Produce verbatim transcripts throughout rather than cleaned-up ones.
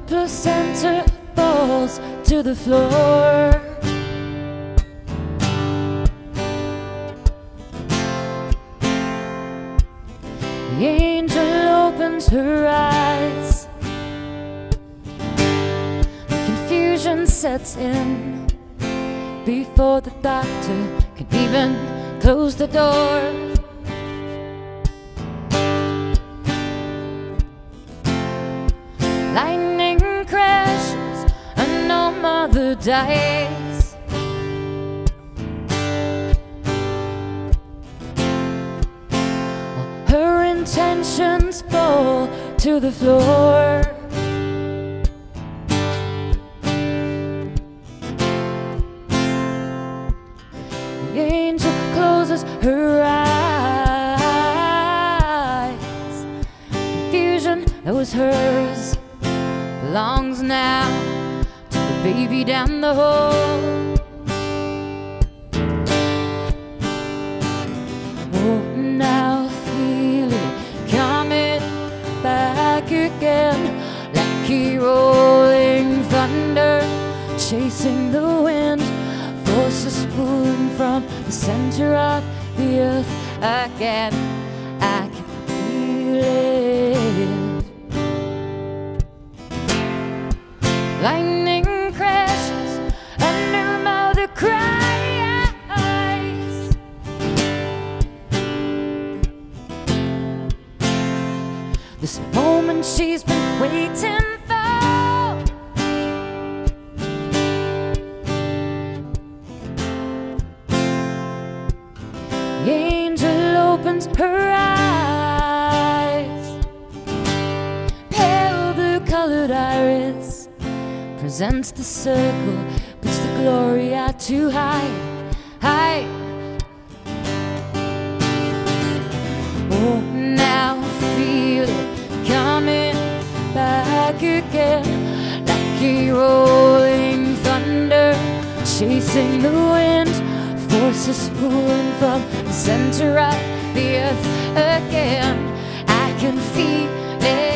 placenta falls to the floor. The angel opens her eyes. Confusion sets in before the doctor can even close the door. Lightning crashes and no mother dies. Her intentions fall to the floor. The angel closes her eyes. Confusion that was hers belongs now to the baby down the hall. Oh, now feel it coming back again, like a rolling thunder chasing the wind, forces pulling from the center of the earth again. I can feel it. Lightning crashes and her mother cries. This moment she's been waiting for. The angel opens her eyes. Pale blue colored iris presents the circle, puts the glory out to hide, hide. Oh, now feel it coming back again, like a rolling thunder chasing the wind, forces pulling from the center of the earth again. I can feel it.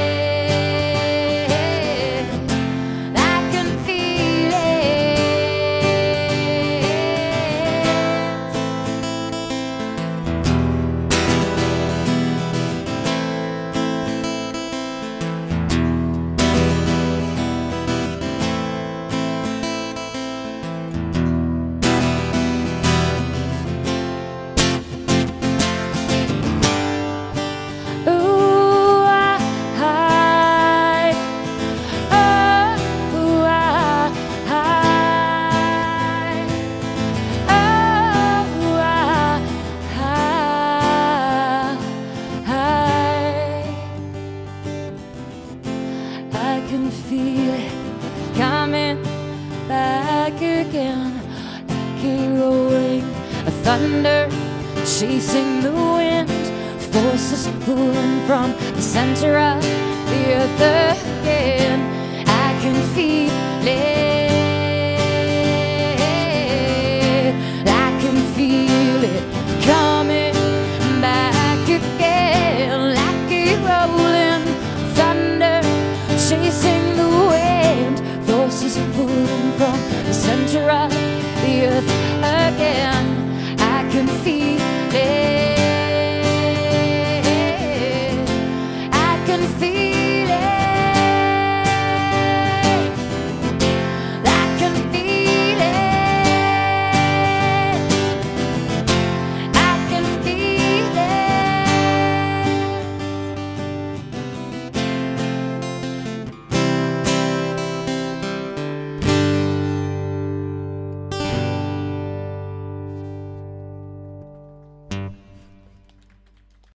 I can feel it coming back again, like a rolling a thunder chasing the wind, forces pulling from the center of the earth again. I can feel it. I can feel it coming back again, like a rolling thunder chasing